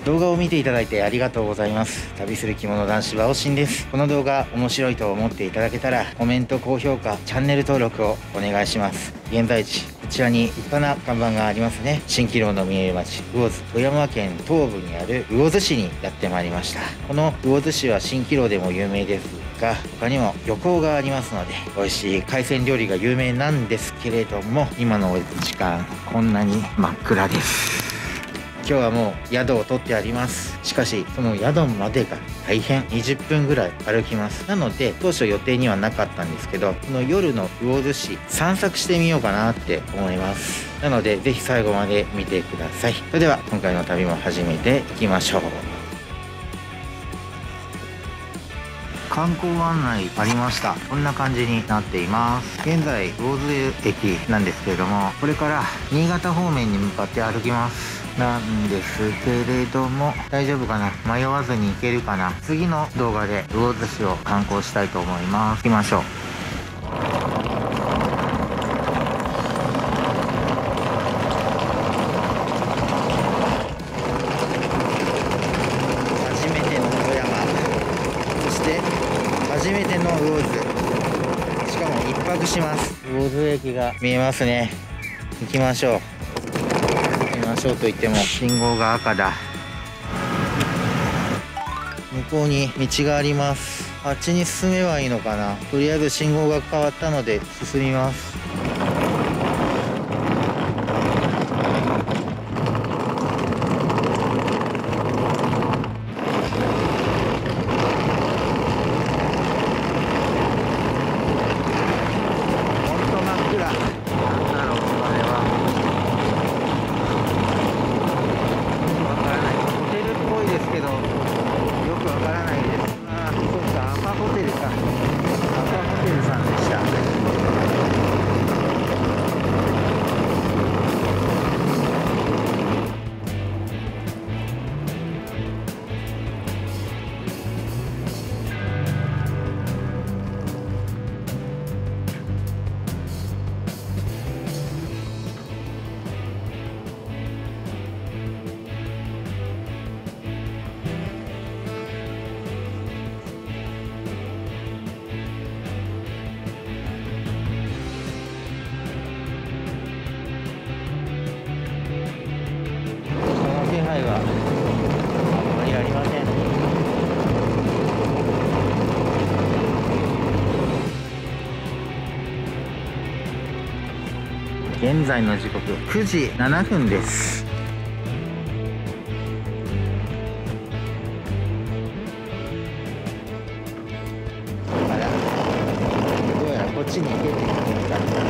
動画を見ていただいてありがとうございます。旅する着物男子バオシンです。この動画面白いと思っていただけたらコメント、高評価、チャンネル登録をお願いします。現在地、こちらに立派な看板がありますね。蜃気楼の見える町魚津、富山県東部にある魚津市にやってまいりました。この魚津市は蜃気楼でも有名ですが、他にも漁港がありますので美味しい海鮮料理が有名なんですけれども、今の時間こんなに真っ暗です。今日はもう宿を取ってあります。しかしその宿までが大変、20分ぐらい歩きます。なので当初予定にはなかったんですけど、この夜の魚津市散策してみようかなって思います。なのでぜひ最後まで見てください。それでは今回の旅も始めていきましょう。観光案内ありました。こんな感じになっています。現在魚津駅なんですけれども、これから新潟方面に向かって歩きますなんですけれども、大丈夫かな、迷わずに行けるかな。次の動画で魚津市を観光したいと思います。行きましょう。初めての富山、そして初めての魚津、しかも一泊します。魚津駅が見えますね。行きましょう。と言っても信号が赤だ。向こうに道があります。あっちに進めばいいのかな。とりあえず信号が変わったので進みます。はあまりありません。現在の時刻9時7分です。あら、どうやらこっちに行けって言ってみたんだ。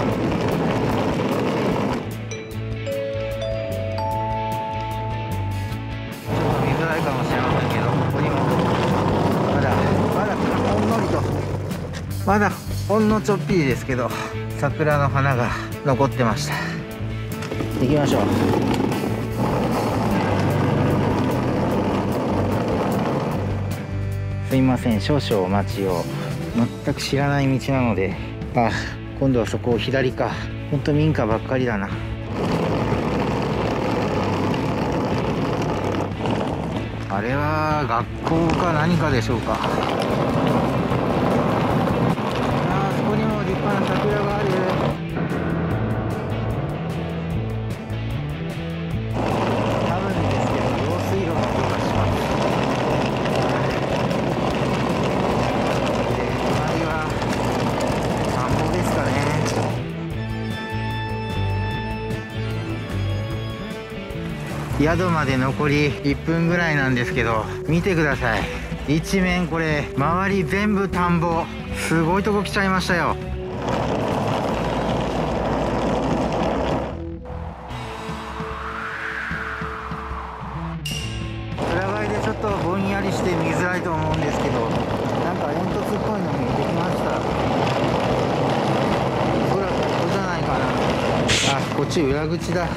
かもしれませんけど、ここにもまだほんのりと、まだほんのちょっぴりですけど桜の花が残ってました。行きましょう。すいません、少々お待ちを。全く知らない道なので、あ、今度はそこを左か。ほんと民家ばっかりだな。あれは学校か何かでしょうか。あそこにも立派な桜がある。多分ですけど用水路の音がします。で、隣は田んぼですかね。宿まで残り1分ぐらいなんですけど、見てください。一面これ周り全部田んぼ。すごいとこ来ちゃいましたよ。暗がりでちょっとぼんやりして見づらいと思うんですけど、なんか煙突っぽいの見えてきました。ほら、ここじゃないかな。あ、こっち裏口だ。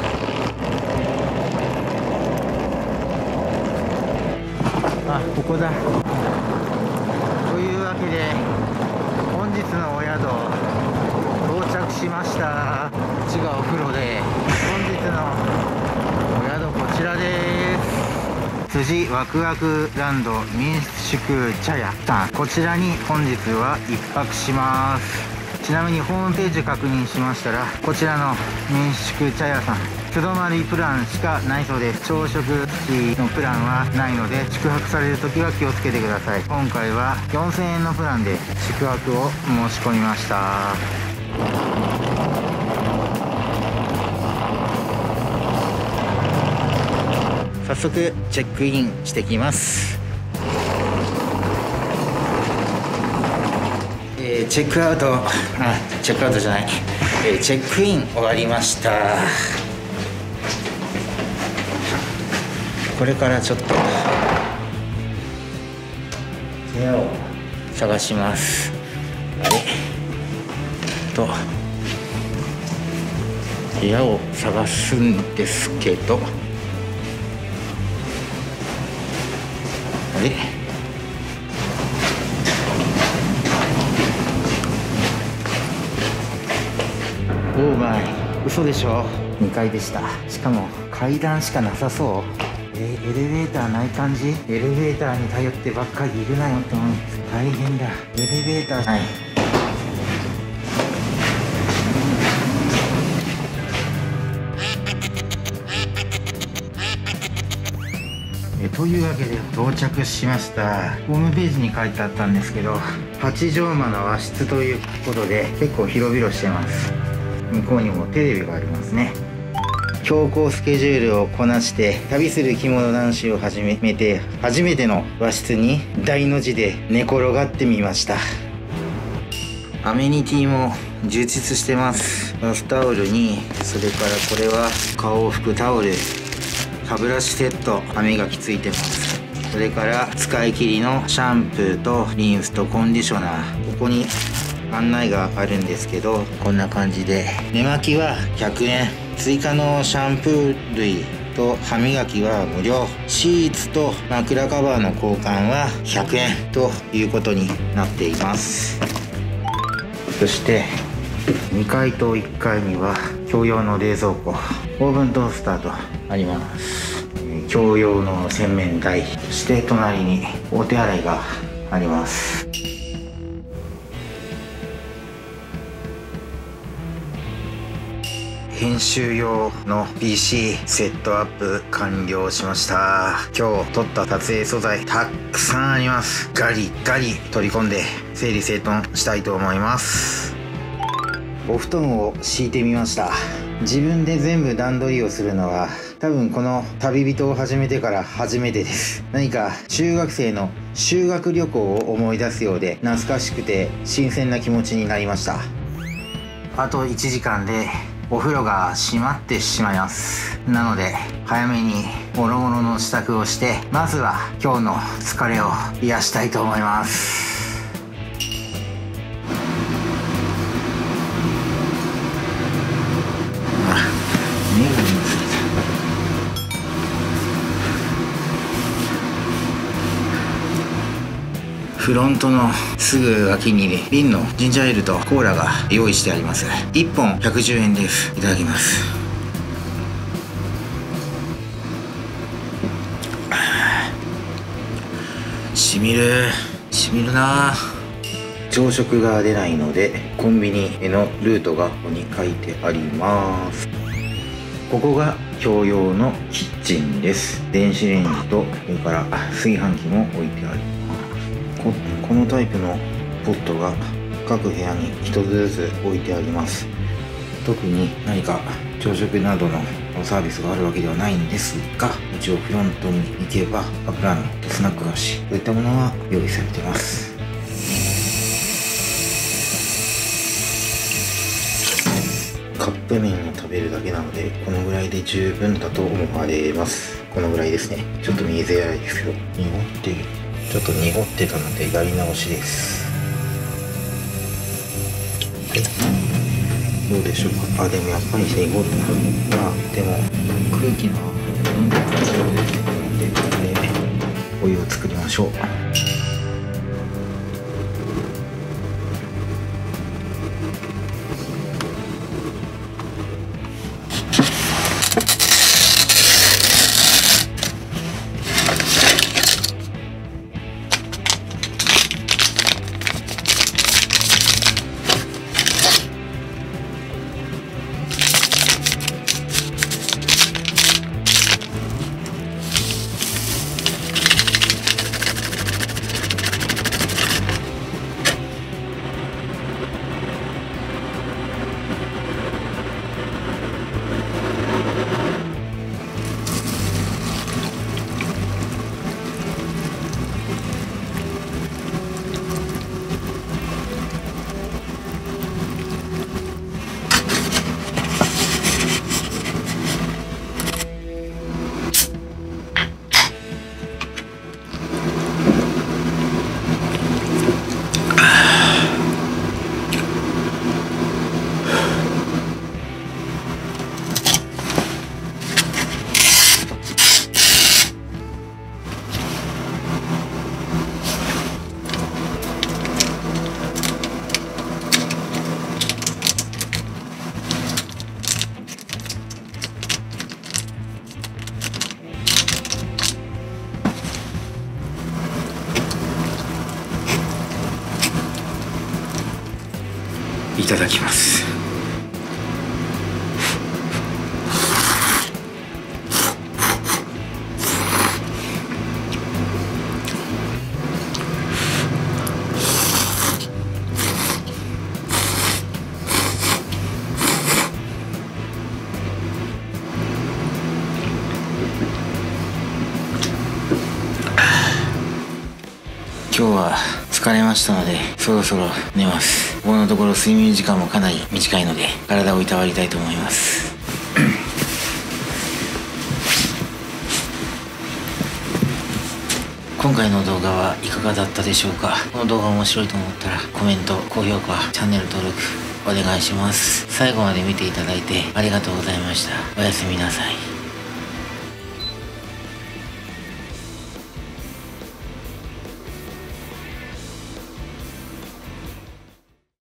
あ、ここだ。というわけで本日のお宿到着しました。こっちがお風呂で、本日のお宿こちらです。 富士ワクワクランド民宿茶屋さん、こちらに本日は1泊します。ちなみにホームページ確認しましたら、こちらの民宿茶屋さん、素泊まりプランしかないそうです。朝食付きのプランはないので、宿泊されるときは気をつけてください。今回は4000円のプランで宿泊を申し込みました。早速チェックインしてきます。チェックアウトチェックアウトじゃない、チェックイン終わりました。これからちょっと部屋を探します。部屋を探すんですけど、オーマイ、嘘でしょ。2階でした。しかも階段しかなさそう。エレベーターない感じ。エレベーターに頼ってばっかりいるなよって思う。大変だ。エレベーターない。というわけで到着しました。ホームページに書いてあったんですけど、8畳間の和室ということで結構広々してます。向こうにもテレビがありますね。強行スケジュールをこなして旅する着物男子を始めて初めての和室に大の字で寝転がってみました。アメニティも充実してます。バスタオルに、それからこれは顔を拭くタオル、歯ブラシセット、歯磨きついてます。それから使い切りのシャンプーとリンスとコンディショナー、ここに案内があるんですけど、こんな感じで寝巻きは100円、追加のシャンプー類と歯磨きは無料、シーツと枕カバーの交換は100円ということになっています。そして2階と1階には共用の冷蔵庫、オーブントースターとあります。共用の洗面台、そして隣にお手洗いがあります。編集用の PC セットアップ完了しました。今日撮った撮影素材たくさんあります。ガリガリ取り込んで整理整頓したいと思います。お布団を敷いてみました。自分で全部段取りをするのは多分この旅人を始めてから初めてです。何か中学生の修学旅行を思い出すようで懐かしくて新鮮な気持ちになりました。あと1時間でお風呂が閉まってしまいます。なので早めにもろもろの支度をして、まずは今日の疲れを癒したいと思います。フロントのすぐ脇に瓶のジンジャーエールとコーラが用意してあります。1本110円です。いただきます。しみるな。朝食が出ないのでコンビニへのルートがここに書いてあります。ここが共用のキッチンです。電子レンジとそれから炊飯器も置いてあります。このタイプのポットが各部屋に1つずつ置いてあります。特に何か朝食などのサービスがあるわけではないんですが、一応フロントに行けばカップラーメンとスナック菓子といったものは用意されています。カップ麺を食べるだけなのでこのぐらいで十分だと思われます。このぐらいですね。ちょっと見えづらいですけど、ちょっと濁ってたのでやり直しです。どうでしょうか。でもやっぱり濁った。でも空気のお湯を作りましょう。 いただきます。今日は疲れましたので、そろそろ寝ます。ここのところ睡眠時間もかなり短いので、体をいたわりたいと思います。今回の動画はいかがだったでしょうか。この動画面白いと思ったらコメント、高評価、チャンネル登録お願いします。最後まで見ていただいてありがとうございました。おやすみなさい。